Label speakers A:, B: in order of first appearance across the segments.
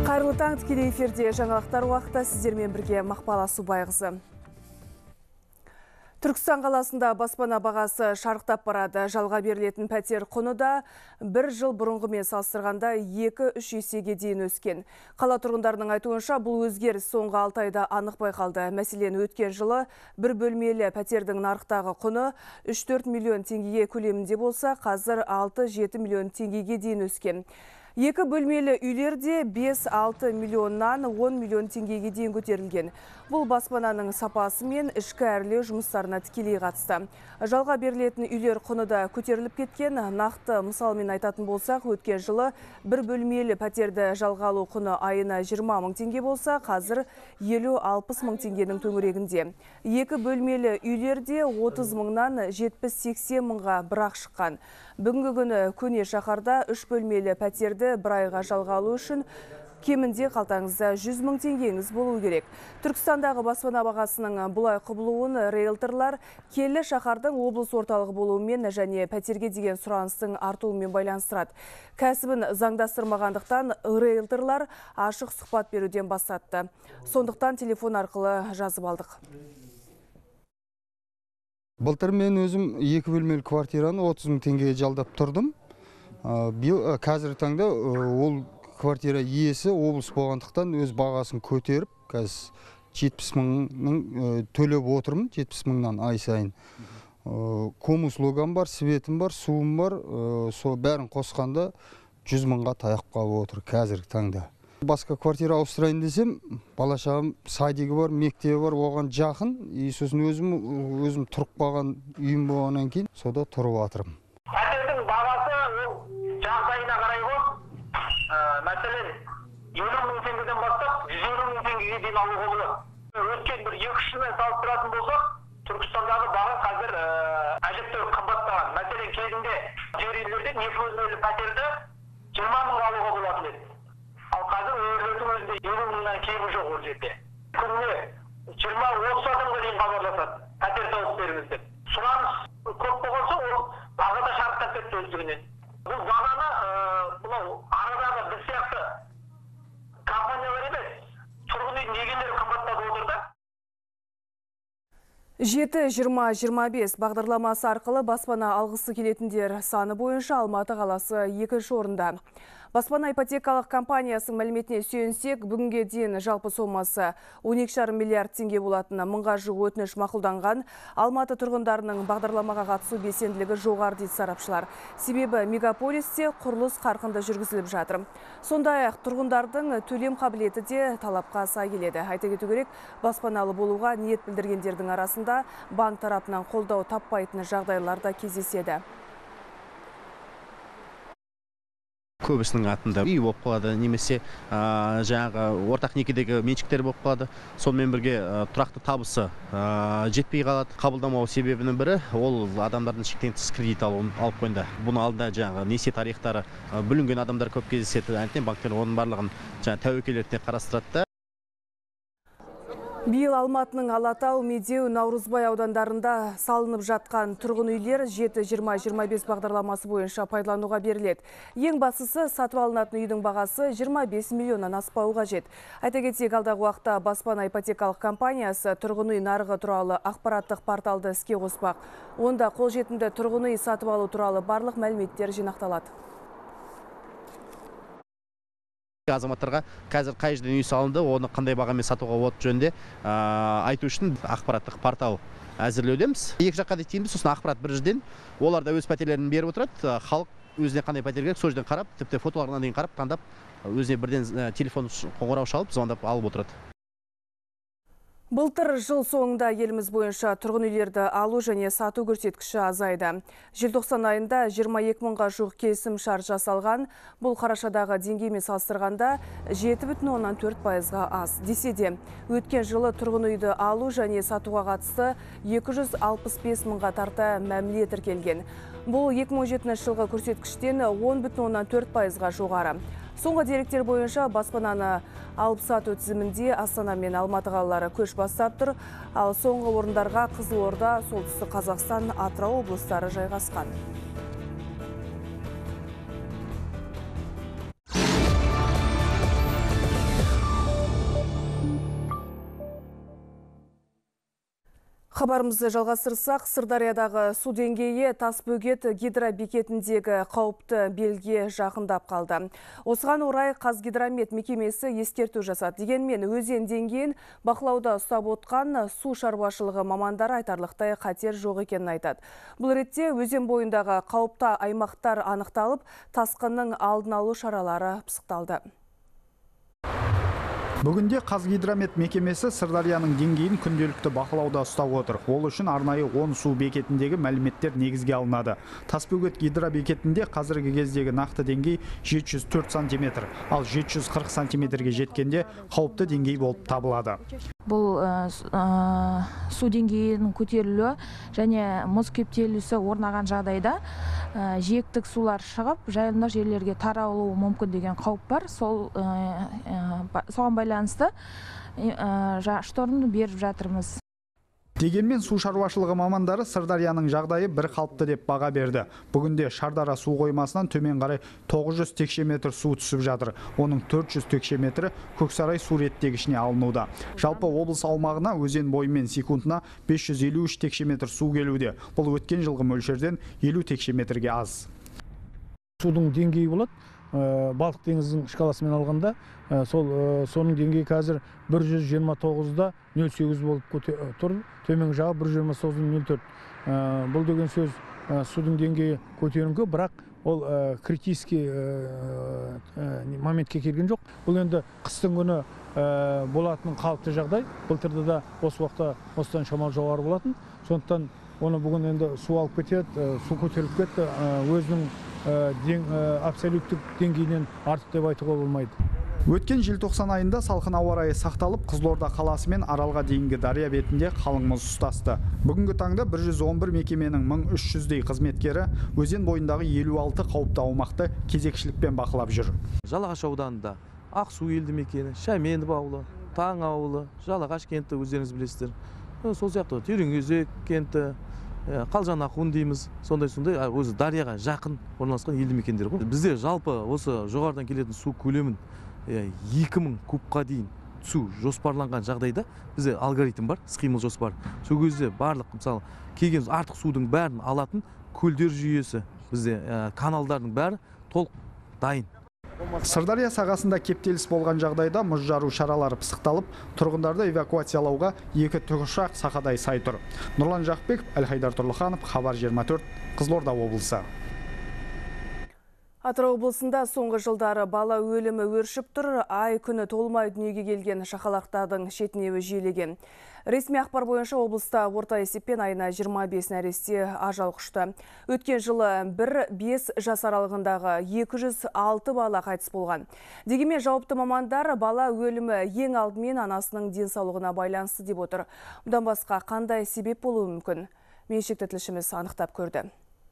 A: Қайырлы таң, тікелей эфирде жаңалықтар уақыты сіздермен бірге Мақпал Асубайқызы. Түркістан қаласында баспана бағасы шарықтап барады. Жалға берілетін пәтер құны да бір жыл бұрынғымен салыстырғанда 2-3 есеге дейін өскен. Қала тұрғындарының айтуынша бұл өзгеріс соңғы 6 айда анық байқалды. Мәселен, өткен жылы бір бөлмелі пәтердің нарықтағы құны 3-4 миллион теңгеге көлемінде болса, қазір 6-7 миллион теңгеге дейін өскен. Екі бөлмелі үйлерде 5-6 миллионнан 10 миллион теңгеге дейін көтерілген. Бұл баспананың сапасы мен ішкі әрлеу жұмыстарына тікелей қатысты. Жалға берілетін үйлер құны да көтеріліп кеткен. Нақты мысалмен айтатын болсақ, өткен жылы бір бөлмелі пәтерді жалға алу құны айына 20 мың теңге болса, қазір 50-60 мың теңгенің төңірегінде. Екі бөлмелі үйлерде 30 мыңнан 70-80 мыңға бірақ шыққан. Бүгінгі күні көне шаһарда 3 бөлмелі пәтерді бір айға жалға алу үшін кемінде қалтаңызда 100 мың теңгеңіз болу керек. Түркістандағы баспана бағасының бұлай құбылуын риэлторлар келі шаһардың облыс орталығы болуымен және пәтерге деген сұраныстың артуымен байланыстырады. Кәсібін заңдастырмағандықтан риэлторлар ашық сұхбат беруден бас тартты. Сондықтан телефон арқылы жазып алдық.
B: Былтыр мен өзім 2 бөлмелі квартираны 30 мың теңгеге жалдап тұрдым. Қазіргі таңда ол квартира иесі облыс болғандықтан өз бағасын көтеріп, қазір 70 мыңның төлеп отырмын, 70 мыңнан ай сайын. Комуслугам бар, светім бар, суым бар, сол бәрін қосқанда 100 мыңға таяп қалып отыр қазіргі таңда. Басқа квартира ауыстырайын десем, бала-шағам садигі бар, мектебі бар, оған жақын. Сосын өзім тұрып қалған үйім болғаннан кейін, сода тұрып жатырмын.
C: Пәтердің бағасы жағдайына қарай ғой. Мәселен, 50 мың теңгеден бастап 150 мың теңгеге дейін алуға болады. Өткен бір 2-3 жылмен салыстыратын болсақ, Түркістандағы баға қазір әжептәуір қымбаттаған. Мәселен, кезінде жер үйлерден 2 бөлмелі пәтерді 20 мыңға алуға болатын еді. Ал қазір өңірлердің өзінде 50 мыңнан кемі жоқ ол жерде. Күніне 20-30 адамға дейін хабарласады, пәтер тауып беріңіз деп. Сұраныс көп болған соң, ол баға да шарықтап кетті өздігінен. Бұл бағаны арадағы біз сияқты компаниялар емес, тұрғын үйдің егелері қымбаттап отыр да.
A: 7-20-25 бағдарламасы арқылы баспана алғысы келетіндер саны бойынша Алматы қаласы 2-ші орында. Баспана ипотекалық компаниясының мәліметіне сүйенсек, бүгінге дейін жалпы сомасы 12,5 миллиард теңге болатын мыңға жуық өтініш мақұлданған. Алматы тұрғындарының бағдарламаға қатысу белсенділігі жоғары дейді сарапшылар. Себебі мегаполисте құрылыс қарқынды жүргізіліп жатыр. Сондай-ақ тұрғындардың төлем қабілеті де талапқа сай келеді. Айта кету керек, баспаналы болуға ниет білдіргендердің арасында банк тарапынан қолдау таппайтын жағдайлар да кездеседі.
D: Көбісінің атында үй болып қалады, немесе жаңағы ортақ некедегі меншіктер болып қалады. Сонымен бірге тұрақты табысы жетпей қалады. Қабылдамау себебінің бірі ол адамдардың шектен тыс кредит алып қойды. Бұны алдында жаңағы несие тарихтары бүлінген адамдар көп кездеседі. Әнтен банктер оның барлығын тәуекел ретінде қарастырады.
A: Биыл Алматының Алатау, Медеу, Наурызбай аудандарында салынып жатқан тұрғын үйлер 7-20-25 бағдарламасы бойынша пайдалануға беріледі. Ең бастысы, сатып алынатын үйдің бағасы 25 миллионнан аспауы қажет. Айта кетсек, алдағы уақытта баспана ипотекалық компаниясы тұрғын үй нарығы туралы ақпараттық порталды іске қоспақ. Онда қолжетімді тұрғын үй сатып алу туралы барлық мәліметтер жинақталады.
D: Азаматтарға қазір қай жерден үй салынды, оны қандай бағамен сатуға болады жөнінде айту үшін ақпараттық портал әзірлеудеміз. Екі жаққа да тиімді, сосын ақпарат бір жерден, олар да өз пәтерлерін беріп отырады. Халық өзіне қандай пәтер керек, сол жерден қарап, тіпті фотоларына дейін қарап, таңдап, өзіне бірден телефон қоңырау шалып, звондап алып отырады.
A: Былтыр жыл соңында еліміз бойынша тұрғын үйлерді алу және сату көрсеткіші азайды. Желтоқсан айында 22 мыңға жуық келісім шарт жасалған. Бұл қарашадағы деңгеймен салыстырғанда 7,4%-ға аз. Десе де, өткен жылы тұрғын үйді алу және сатуға қатысты 265 мыңға тарта мәміле тіркелген. Бұл 2017 жылғы көрсеткіштен 10,4%-ға жоғары. Соңғы деректер бойынша баспананы алып сату тізімінде Астана мен Алматы қалалары көш бастап тұр, ал соңғы орындарға Қызылорда, Солтүстік Қазақстан, Атырау облыстары жайғасқан. Хабарымызды жалғастырсақ, Сырдариядағы су деңгейі Тасбөгет гидробекетіндегі қауіпті белге жақындап қалды. Осыған орай Қазгидромет мекемесі ескерту жасады. Дегенмен өзен деңгейін бақылауда ұстап отқан су шаруашылығы мамандары айтарлықтай қатер жоқ екенін айтады. Бұл ретте өзен бойындағы қауіпті аймақтар анықталып, тасқынның алдын алу шаралары пысықталды.
E: Бүгінде Қазгидромет мекемесі Сырдарияның деңгейін күнделікті бақылауда ұстап отыр. Ол үшін арнайы 10 су бекетіндегі мәліметтер негізге алынады. Тасбөгет гидробекетінде қазіргі кездегі нақты деңгей 704 см, ал 740 см-ге жеткенде қауіпті деңгей болып табылады.
F: Бұл су деңгейінің көтерілуі және мұз кептелісі орнаған жағдайда жиектік сулар шығып, жайылымдық жерлерге таралуы мүмкін деген қауіп бар. Соған байланысты шторын беріп жатырмыз.
E: Дегенмен су шаруашылығы мамандары Сырдарияның жағдайы бір қалыпты деп баға берді. Бүгінде Шардара су қоймасынан төмен қарай 900 текше метр су түсіп жатыр. Оның 400 текше метрі Көксарай су реттегішіне алынуда. Жалпы облыс аумағына өзен бойымен секундына 553 текше метр су келуде. Бұл өткен жылғы мөлшерден 50 текше метрге аз.
G: Судың деңгейі болады. Балтық теңізінің шкаласымен алғанда, соның деңгейі қазір 129-да 0,8 болып тұр, төмен жағы 129-04. Бұл деген сөз судың деңгейі көтеріңкі, бірақ ол критический моментке келген жоқ. Бұл енді қыстың күні болатының қалыпты жағдай. Былтырда да осы уақытта осыдан шамалы жоғары болатын. Сондықтан оны бүгін енді су алып кетеді, су көтеріліп кетті, өзінің абсолюттік деңгейінен артық деп айтуға болмайды.
E: Өткен желтоқсан айында салқын ауа райы сақталып, Қызылорда қаласы мен Аралға дейінгі дария бетінде қалың мұз ұстасты. Бүгінгі таңда 111 мекеменің 1300-дей қызметкері өзен бойындағы 56 қауіпті аумақты кезекшілікпен бақылап жүр.
H: Жалағаш ауданында Ақсу елді мекені, Шәменов ауылы, Таң ауылы, Жалағаш кенті өздеріңіз білесіздер. Сол сияқты Тереңөзек кенті, Қалжан Ақун дейміз, сондай өзі дарияға жақын орналасқан елді мекендер ғой. Бізде жалпы осы жоғарыдан келетін су көлемін 2000 кубқа дейін су жоспарланған жағдайда бізде алгоритм бар, схемалық жоспар. Сол кезде барлық, мысалы, келген артық судың бәрін алатын көлдер жүйесі, бізде каналдардың бәрі толық дайын.
E: Сырдария сағасында кептеліс болған жағдайда мұз жару шаралары пысықталып, тұрғындарды эвакуациялауға 2 тікұшақ сақадай сай тұр. Нұрлан Жақбеков, Әлхайдар Тұрлыханов, Хабар 24, Қызылорда облысы.
A: Атырау облысында соңғы жылдары бала өлімі өршіп тұр, ай күні толмай дүниеге келген шақалақтардың шетінеуі жиілеген. Ресми ақпар бойынша облыста орта есеппен айына 25 нәресте ажал құшты. Өткен жылы 1-5 жас аралығындағы 206 бала қайтыс болған. Дегенмен жауапты мамандар бала өлімі ең алдымен анасының денсаулығына байланысты деп отыр. Бұдан басқа қандай себеп болуы мүмкін? Меншікті тілшіміз анықтап көрді.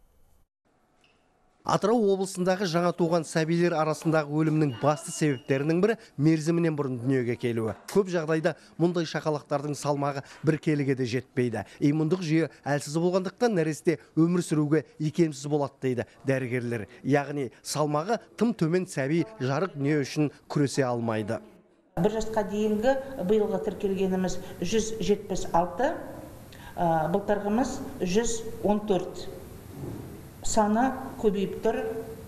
I: Атырау облысындағы жаңа туған сәбилер арасындағы өлімнің басты себептерінің бірі мерзімінен бұрын дүниеге келуі. Көп жағдайда мұндай шақалақтардың салмағы бір келіге де жетпейді. Иммундық жүйе әлсіз болғандықтан нәресте өмір сүруге икемсіз болады дейді дәрігерлер. Яғни салмағы тым төмен сәби жарық дүние үшін күресе алмайды.
J: 1 жасқа дейінгі биылғы тіркелгеніміз 176, былтырғымыз 114. Саны көбейіп тұр.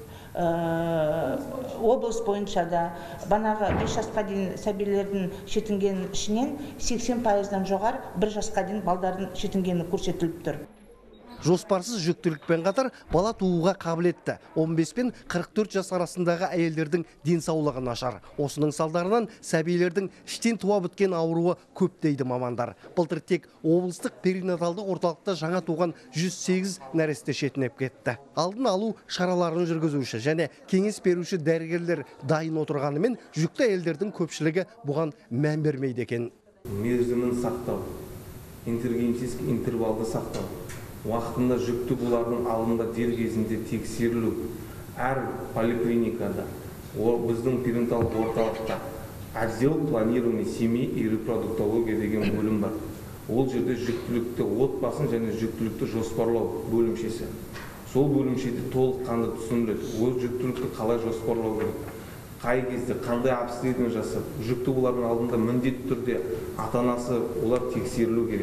J: Облыс бойынша да банағы 5 жасқа дейін сәбилердің шетінген ішінен 80%-дан жоғары 1 жасқа дейін балдардың шетінгені көрсетіліп тұр.
I: Жоспарсыз жүктілікпен қатар бала тууға қабілетті 15 пен 44 жас арасындағы әйелдердің денсаулығы нашар. Осының салдарынан сәбилердің іштен туа біткен ауруы көп дейді мамандар. Былтыр тек облыстық перинаталды орталықта жаңа туған 108 нәресте шетінеп кетті. Алдын алу шараларын жүргізуші және кеңес беруші дәрігерлер дайын отырғанымен жүкті әйелдердің көпшілігі бұған мән бермейді екен.
K: Мерзімін сақтау, интервенциялық интервалды сақтау, уақытында жүкті олардың алдында дер кезінде тексерілу. Әр поликлиникада, біздің перинаталдық орталықта отдел планирования семей и репродуктология деген бөлім бар. Ол жерде жүктілікті отбасын және жүктілікті жоспарлау бөлімшесі. Сол бөлімшеде толыққанды түсіндіреді. Ол жүктілікті қалай жоспарлау керек, қай кезде қандай обследование жасап, жүкті олардың алдында міндетті түрде ата-анасы олар тексерілу керек.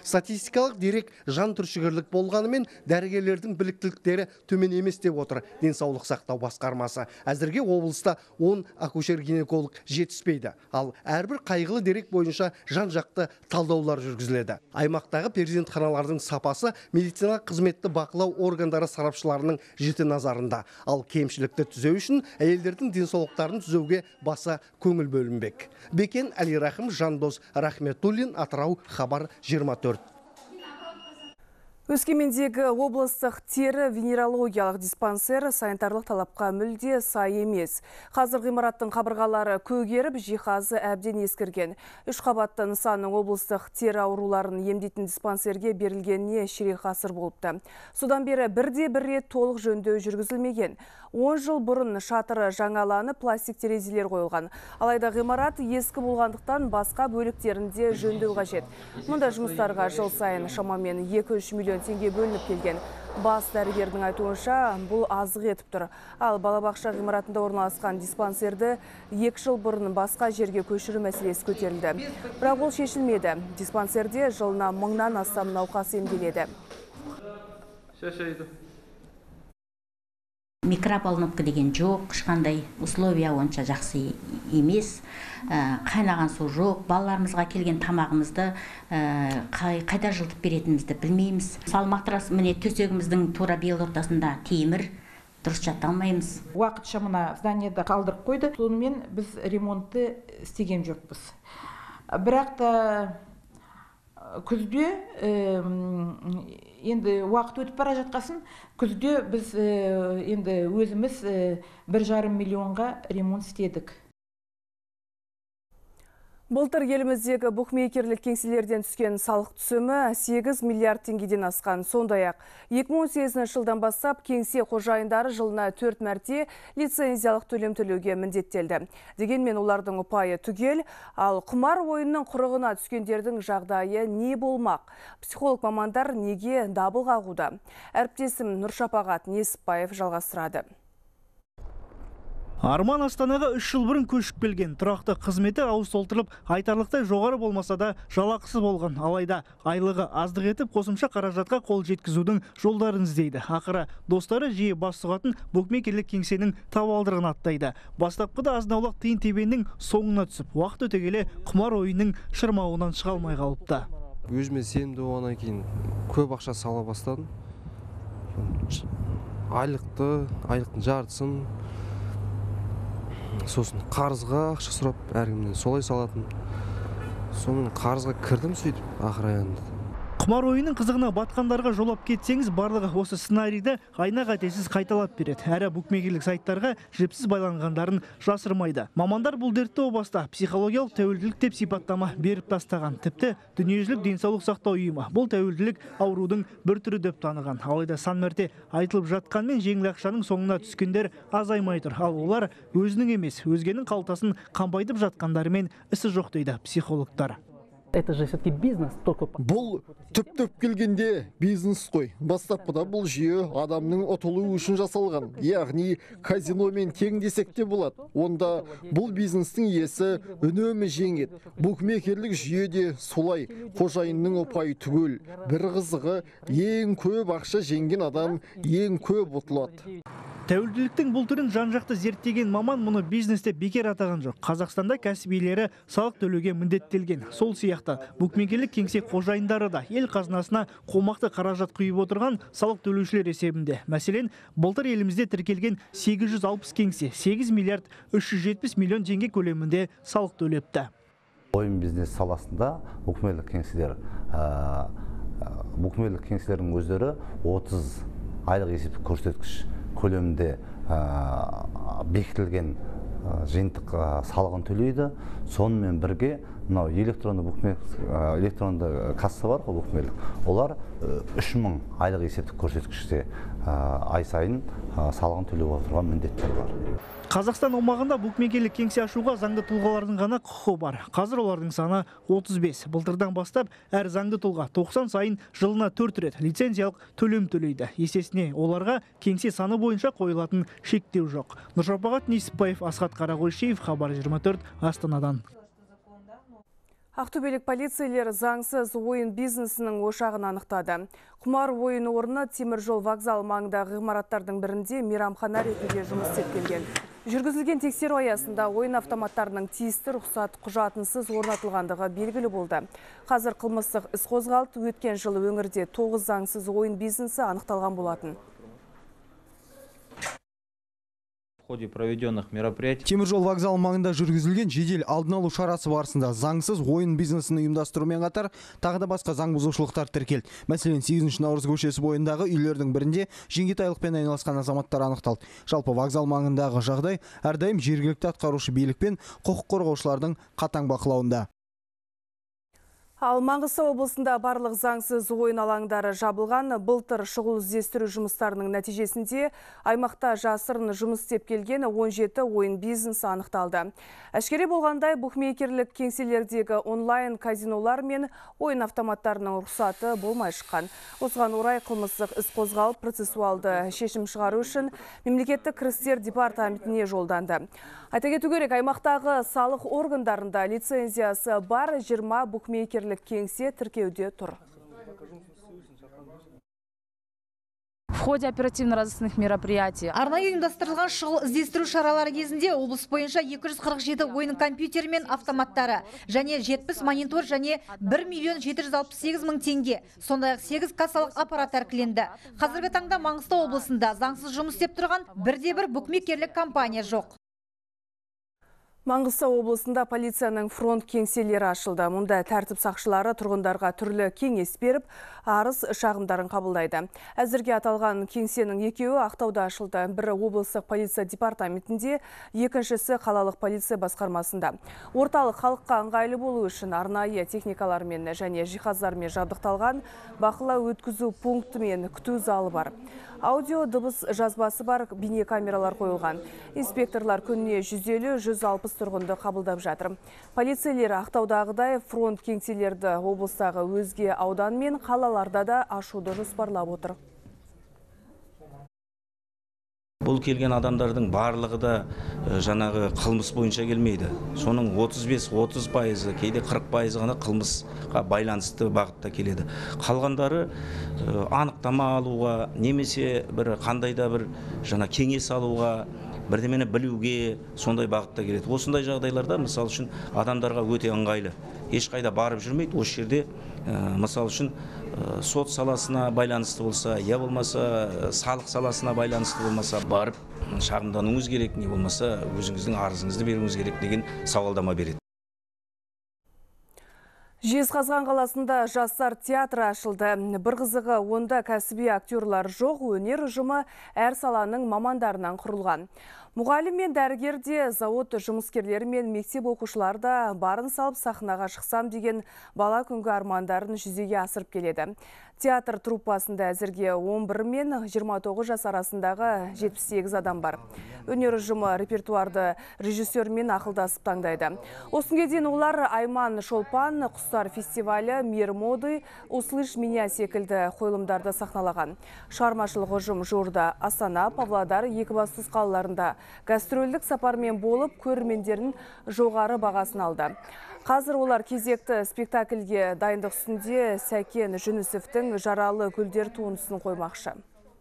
I: Статистикалық дерек жан түршігерлік болғанымен дәрігерлердің біліктіліктері төмен емес деп отыр денсаулық сақтау басқармасы. Әзірге облыста 10 акушер-гинеколог жетіспейді. Ал әрбір қайғылы дерек бойынша жан-жақты талдаулар жүргізіледі. Аймақтағы перзентханалардың сапасы медициналық қызметті бақылау органдары сарапшыларының жіті назарында. Ал кемшілікті түзеу үшін әйелдердің денсаулықтарын түзеуге баса көңіл бөлінбек. Бекен Әлирахым, Жандос Рахметуллин, Атырау, Хабар 24.
A: Өскемендегі облыстық тері венерологиялық диспансер санитарлық талапқа мүлде сай емес. Қазір ғимараттың қабырғалары көгеріп, жиһазы әбден ескірген. 3 қабатты нысанның облыстық тері ауруларын емдейтін диспансерге берілгеніне ширек ғасыр болыпты. Содан бері бірде-бір рет толық жөндеу жүргізілмеген. 10 жыл бұрын шатыры жаңаланып, пластик терезелер қойылған. Алайда ғимарат ескі болғандықтан басқа бөліктерінде жөндеу қажет. Мұнда жұмыстарға жыл сайын шамамен 2-3 миллион теңге бөлініп келген. Бас дәрігердің айтуынша бұл азық етіп тұр. Ал балабақша ғимаратында орналасқан диспансерді 2 жыл бұрын басқа жерге көшіру мәселесі көтерілді. Бірақ ол шешілмеді. Диспансерде жылына 1000-нан астам науқас емделеді.
L: Микрополновка деген жоқ, ешқандай условия онша жақсы емес, қайнаған су жоқ, балаларымызға келген тамағымызды қайда жылтып беретінімізді білмейміз. Салмақтырас, міне төсегіміздің тура бел ортасында темір, дұрыс жата алмаймыз.
M: Уақытша мына зданияда қалдырып қойды, сонымен біз ремонтты істеген жоқпыз. Бірақ та күзде енді уақыт өтіп бара жатқасын, күзде біз енді өзіміз 1,5 миллионға ремонт істедік.
A: Былтыр еліміздегі букмекерлік кеңселерден түскен салық түсімі 8 миллиард теңгеден асқан. Сондай-ақ 2018 жылдан бастап кеңсе қожайындары жылына 4 мәрте лицензиялық төлем төлеуге міндеттелді. Дегенмен олардың ұпайы түгел, ал құмар ойынның құрығына түскендердің жағдайы не болмақ? Психолог мамандар неге дабыл қағуда? Әріптесім Нұршапағат Несіпбаев жалғастырады.
N: Арман Астанаға 3 жыл бұрын көшіп келген. Тұрақты қызметі ауыз толтырылып, айтарлықтай жоғары болмаса да жалақысы болған. Алайда айлығы аздық етіп, қосымша қаражатқа қол жеткізудің жолдарын іздейді. Ақыры достары жиі бас сұғатын букмекерлік кеңсенің табалдырығын аттайды. Бастапқыда азнаулық тиын тебеннің соңына түсіп, уақыт өте келе құмар ойынның шырмауынан шыға алмай қалыпты.
O: Өзіме сенімді болғаннан кейін көп ақша сала бастадым. Айлықтың жартысын, сосын қарызға ақша сұрап, әркімнен солай салатын. Соның қарызға кірдім сөйтіп, ақыр аяғында.
N: Құмар ойынның қызығына батқандарға жолап кетсеңіз, барлығы осы сценарийді айна қатесіз қайталап береді. Әрі букмекерлік сайттарға жіпсіз байланғандарын жасырмайды. Мамандар бұл дертті о баста психологиялық тәуелділік деп сипаттама беріп тастаған. Тіпті дүниежүзілік денсаулық сақтау ұйымы бұл тәуелділік аурудың бір түрі деп таныған. Алайда сан мәрте айтылып жатқанмен жеңіл ақшаның соңына түскендер азаймай тұр. Ал олар өзінің емес, өзгенің қалтасын қампайтып жатқандарымен ісі жоқ дейді психологтар.
P: Бұл түптеп келгенде бизнес қой. Бастапқыда бұл жүйе адамның ұтылуы үшін жасалған. Яғни казиномен тең десек те болады. Онда бұл бизнестің иесі үнемі жеңеді. Букмекерлік жүйеде солай. Қожайынның ұпайы түгел. Бір қызығы, ең көп ақша жеңген адам ең көп ұтылады.
N: Тәуелділіктің бұл түрін жан-жақты зерттеген маман мұны бизнесте бекер атаған жоқ. Қазақстанда кәсібилері салық төлеуге міндеттелген. Сол сияқты букмекерлік кеңсе қожайындары да ел қазынасына қомақты қаражат құйып отырған салық төлеушілер есебінде. Мәселен, былтыр елімізде тіркелген 860 кеңсе 8 миллиард 370 миллион теңге көлемінде салық төлепті.
Q: Ойын бизнес саласында букмекерлік кеңселердің өздері 30 айлық есептік көрсеткіш көлемінде бекітілген жиынтық салығын төлейді. Сонымен бірге мынау электронды касса бар ғой букмекерлік. Олар 3000 айлық есептік көрсеткіште ай сайын салығын төлеп отырған міндеттер бар.
N: Қазақстан аумағында букмекерлік кеңсе ашуға заңды тұлғалардың ғана құқығы бар. Қазір олардың саны 35. Былтырдан бастап әр заңды тұлға 90 сайын жылына 4 рет лицензиялық төлем төлейді. Есесіне оларға кеңсе саны бойынша қойылатын шектеу жоқ. Нұршапағат Несіпбаев, Асхат Қарағойшиев, Хабар 24, Астанадан.
A: Ақтөбелік полицейлер заңсыз ойын бизнесінің ошағын анықтады. Құмар ойын орны темір жол вокзал маңындағы ғимараттардың бірінде мейрамхана ретінде жұмыс істеп келген. Жүргізілген тексеру аясында ойын автоматтарының тиісті рұқсат құжатынсыз орнатылғандығы белгілі болды. Қазір қылмыстық іс қозғалды. Өткен жылы өңірде 9 заңсыз ойын бизнесі анықталған болатын.
R: Теміржол вокзал маңында жүргізілген жедел алдын алу шарасы барысында заңсыз ойын бизнесін ұйымдастырумен қатар тағы да басқа заң бұзушылықтар тіркелді. Мәселен, 8 наурыз көшесі бойындағы үйлердің бірінде жеңгетайлықпен айналысқан азаматтар анықталды. Жалпы вокзал маңындағы жағдай әрдайым жергілікті атқарушы билік пен құқық қорғаушылардың қатаң бақылауында.
A: Ал Маңғыстау облысында барлық заңсыз ойын алаңдары жабылған. Былтыр шұғыл іздестіру жұмыстарының нәтижесінде аймақта жасырын жұмыс істеп келген 17 ойын бизнесі анықталды. Әшкере болғандай букмекерлік кеңселердегі онлайн казинолар мен ойын автоматтарының рұқсаты болмай шыққан. Осыған орай қылмыстық іс қозғалып процессуалды шешім шығару үшін мемлекеттік кірістер департаментіне жолданды. Айта кету керек, аймақтағы салық органдарында лицензиясы бар 20 букмекерлік кеңсе тіркеуде тұр.
S: В ходе оперативно-розыскных мероприятий.
T: Арнайы ұйымдастырылған шұғыл іздестіру шаралары кезінде облыс бойынша 247 ойын компьютері мен автоматтары және 70 монитор және 1 768 000 теңге. Сондай-ақ 8 кассалық аппарат тәркіленді. Қазіргі таңда Маңғыстау облысында заңсыз жұмыс істеп тұрған бірде-бір букмекерлік компания жоқ.
A: Маңғыстау облысында полицияның фронт кеңселері ашылды. Мұнда тәртіп сақшылары тұрғындарға түрлі кеңес беріп, арыз шағымдарын қабылдайды. Әзірге аталған кеңсенің екеуі Ақтауда ашылды. Бірі облыстық полиция департаментінде, екіншісі қалалық полиция басқармасында. Орталық халыққа ыңғайлы болу үшін арнайы техникалармен және жиһаздармен жабдықталған бақылау өткізу пункті мен күту залы бар. Аудио дыбыс жазбасы бар бейнекамералар қойылған. Инспекторлар күніне 150-160 тұрғынды қабылдап жатыр. Полицейлер Ақтаудағыдай фронт кеңселерді облыстағы өзге аудан мен қалаларда да ашуды жоспарлап отыр.
U: Бұл келген адамдардың барлығы да жаңағы қылмыс бойынша келмейді. Соның 35-30%, кейде 40% ғана қылмысқа байланысты бағытта келеді. Қалғандары анықтама алуға, немесе бір қандайда бір жаңа кеңес алуға, бірдемені білуге сондай бағытта келеді. Осындай жағдайларда мысал үшін адамдарға өте ыңғайлы. Ешқайда барып жүрмейді. Осы жерде мысал үшін сот саласына байланысты болса, я болмаса салық саласына байланысты болмаса барып шағымдануыңыз керек, не болмаса өзіңіздің арызыңызды беруіңіз керек деген сауалдама береді.
A: Жезқазған қаласында жастар театры ашылды. Бір қызығы, онда кәсіби актерлар жоқ, өнер ұжымы әр саланың мамандарынан құрылған. Мұғалім мен дәрігер де, зауыт жұмыскерлері мен мектеп оқушылары да барын салып сахнаға шықсам деген бала күнгі армандарын жүзеге асырып келеді. Театр труппасында әзірге 11 мен 29 жас арасындағы 78 адам бар. Өнер ұжымы репертуарды режиссермен ақылдасып таңдайды. Осынге дейін олар Айман Шолпан, Құстар фестивалі, Мир моды, Услышь меня секілді қойылымдарды сахналаған. Шығармашылық ұжым Жорда, Астана, Павлодар, Екібастұз қалаларында гастрольдік сапармен болып, көрермендерін жоғары бағасын алды. Қазір олар кезекті спектакльге дайындық үстінде Сәкен Жүнісовтің Жаралы гүлдер туындысын қоймақшы.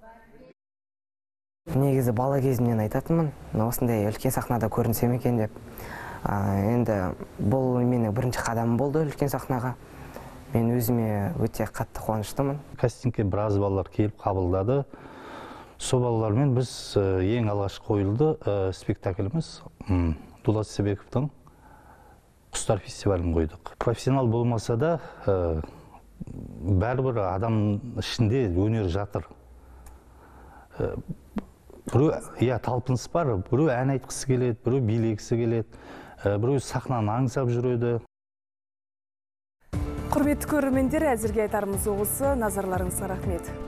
V: Негізі бала кезімнен айтатынмын, осындай үлкен сахнада көрінсем екен деп. Енді бұл менің бірінші қадамым болды үлкен сахнаға. Мен өзіме өте қатты қуаныштымын.
Q: Кастингке біраз балалар келіп қабылдады. Сол балалармен біз ең алғаш қойылды спектакліміз Дулат Себековтың Құстар фестивалін қойдық. Профессионал болмаса да бәрібір адам ішінде өнер жатыр. Біреу талпыныс бар, біреу ән айтқысы келеді, біреу билегісі келеді, біреу сахнаны аңсап жүреді.
A: Құрметті көрермендер, әзірге айтарымыз осы. Назарларыңызға рахмет.